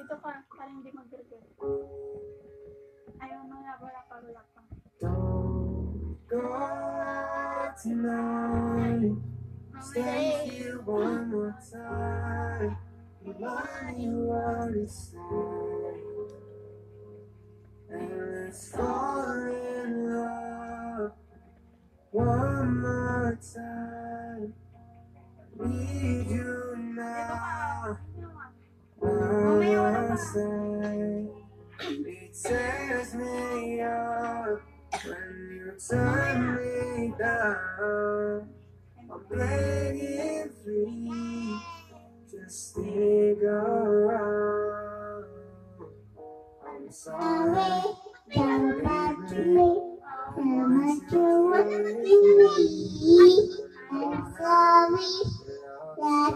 Dito ka, parang hindi mag-gargle. Ayaw mo na, wala pa. Don't go tonight. Stay here one more time. Remind you what it said. And let's fall in love one more time. I need you now. I say it tears me up when you turn me down. I'm begging free, just stick around. I'm sorry, Come back to me. How much you want me? I'm sorry.